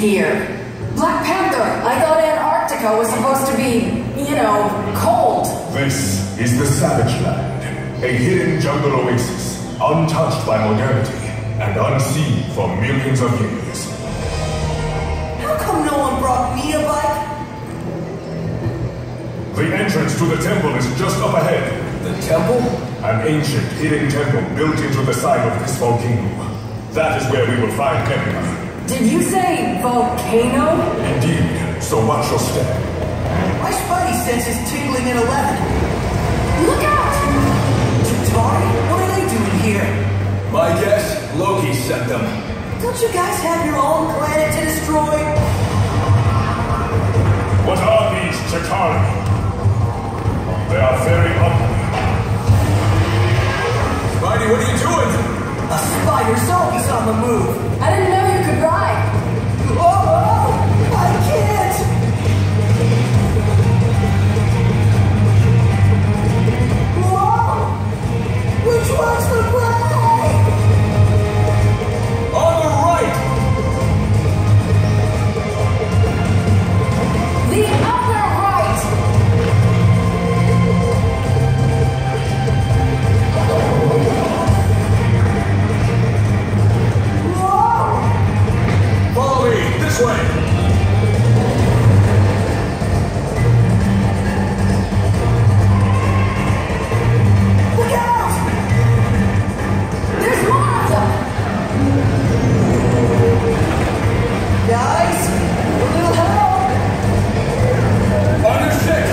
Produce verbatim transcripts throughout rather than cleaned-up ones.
here? Black Panther, I thought Antarctica was supposed to be, you know, cold. This is the Savage Land, a hidden jungle oasis, untouched by modernity and unseen for millions of years. How come no one brought me a bike? The entrance to the temple is just up ahead. The temple? An ancient hidden temple built into the side of this volcano. That is where we will find everyone. Did you say volcano? Indeed, so watch your step. My spidey sense is tingling at eleven. Look out! Chitauri, what are they doing here? My guess, Loki sent them. Don't you guys have your own planet to destroy? What are these Chitauri? They are very ugly. Spidey, what are you doing? A spider zombie's on the move. I didn't know you could ride. Oh, I can't! Whoa! Which one's the bride? On the right! The other right! Whoa! Follow me, this way! Look out! There's more of them! Guys, a little help! On your six!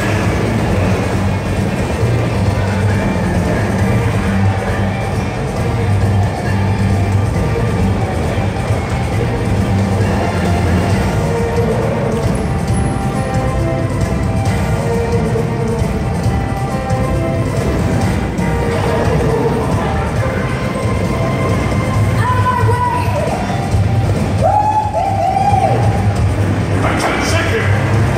Out of my way! I can't shake him!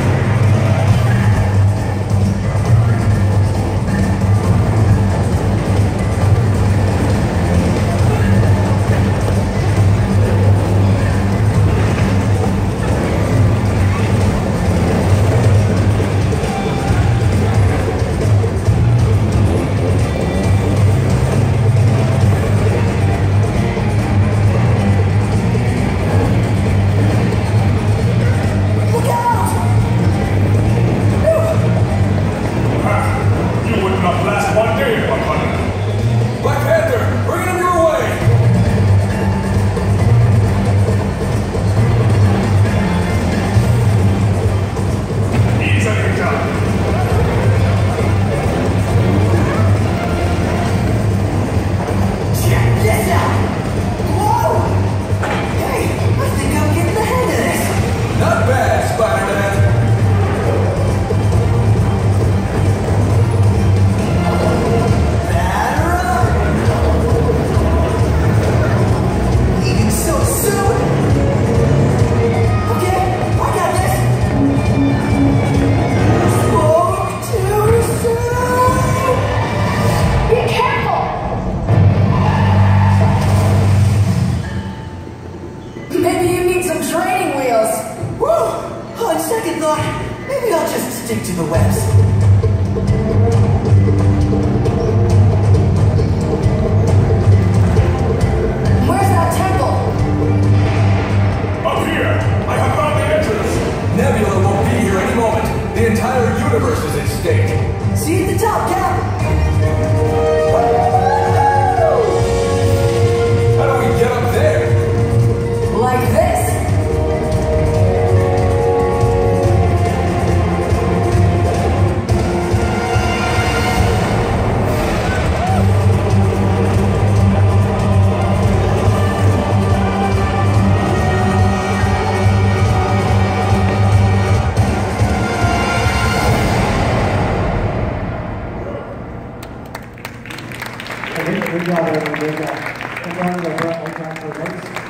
Look out! Ha! You would not last one day, Wakanda. Black Panther, bring him your way! Easily done. Check this out! Whoa! Hey, I think I'm getting the hang of this. Not bad, Spider-Man. Batter up! Leaving so soon? Okay, I got this. Spoke too soon! Be careful! Maybe you need some training wheels. Woo! On second thought, maybe I'll just stick to the webs. Where's that temple? Up here! I have found the entrance! Nebula won't be here any moment. The entire universe is at stake. See you at the top, Cap. How do we get up there? Like this. Good job, everyone. Good job. Good job, all time for